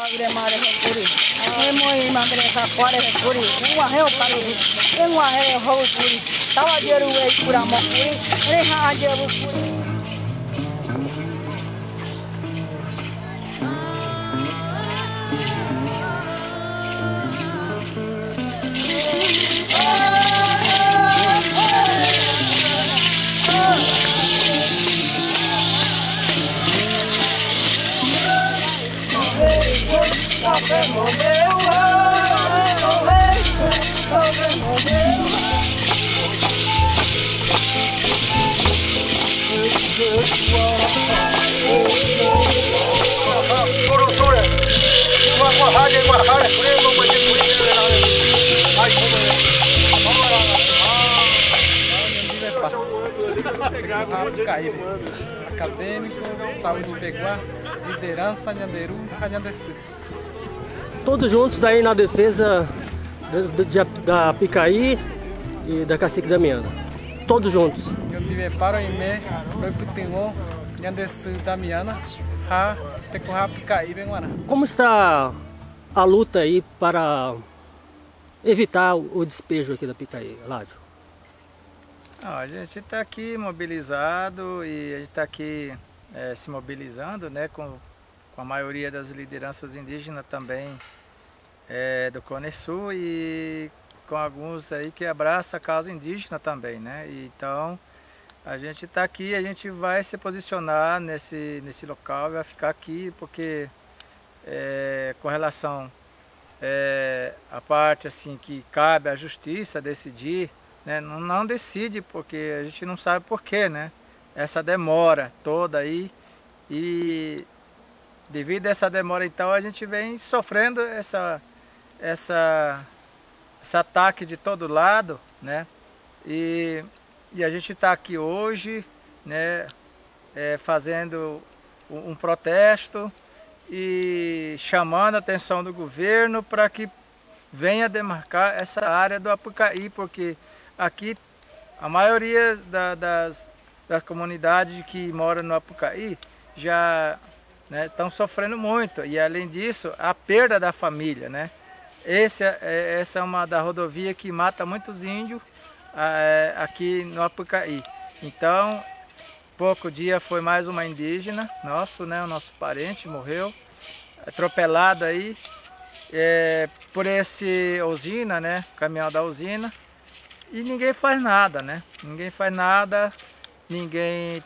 Agremare Hokuri, Emoi Magresa Quare Hokuri, Uahel Paru, Emuahel Hokuri, Tawajeru Kuramokuri, Reha Ajeru Kuri. Acadêmico, saúde peguá, liderança, Nhanderu, Nhandesu. Todos juntos aí na defesa da Picaí e da Cacique Damiana. Todos juntos. Eu tive para em me, Becutinho, Nhandesu Damiana, Ha, Tecoha Picaí, Benguana. Como está a luta aí para evitar o despejo aqui da Picaí, Ládio? A gente está aqui mobilizado e a gente está aqui se mobilizando, né, com a maioria das lideranças indígenas também do Cone Sul e com alguns aí que abraçam a causa indígena também, né? E, então a gente está aqui, a gente vai se posicionar nesse local, vai ficar aqui porque com relação à parte assim que cabe à justiça decidir, né, não decide porque a gente não sabe porquê, né? Essa demora toda aí e devido a essa demora então a gente vem sofrendo esse ataque de todo lado, né? E a gente está aqui hoje, né, fazendo um protesto e chamando a atenção do governo para que venha demarcar essa área do Apucaí, porque aqui a maioria das comunidades que moram no Apucaí já estão sofrendo muito e além disso a perda da família, né? Essa é uma da rodovia que mata muitos índios aqui no Apucaí. Então, pouco dia foi mais uma indígena nosso, né? O nosso parente morreu atropelado aí por esse usina, né? Caminhão da usina. E ninguém faz nada, né? Ninguém faz nada, ninguém...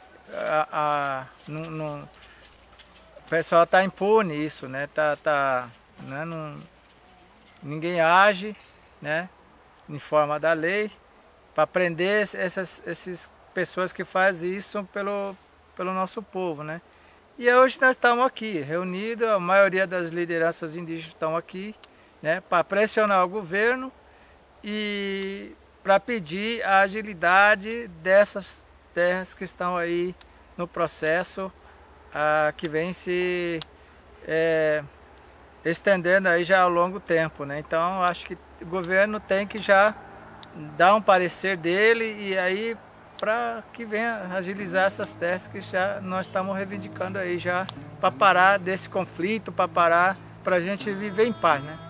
o pessoal está impune isso, né? Né? Ninguém age, né? Em forma da lei para prender essas pessoas que fazem isso pelo nosso povo, né? E hoje nós estamos aqui, reunidos, a maioria das lideranças indígenas estão aqui, né? Para pressionar o governo e para pedir a agilidade dessas terras que estão aí no processo que vem se estendendo aí já ao longo tempo, né? Então acho que o governo tem que já dar um parecer dele e aí para que venha agilizar essas terras que já nós estamos reivindicando aí já para parar desse conflito, para parar, para a gente viver em paz, né?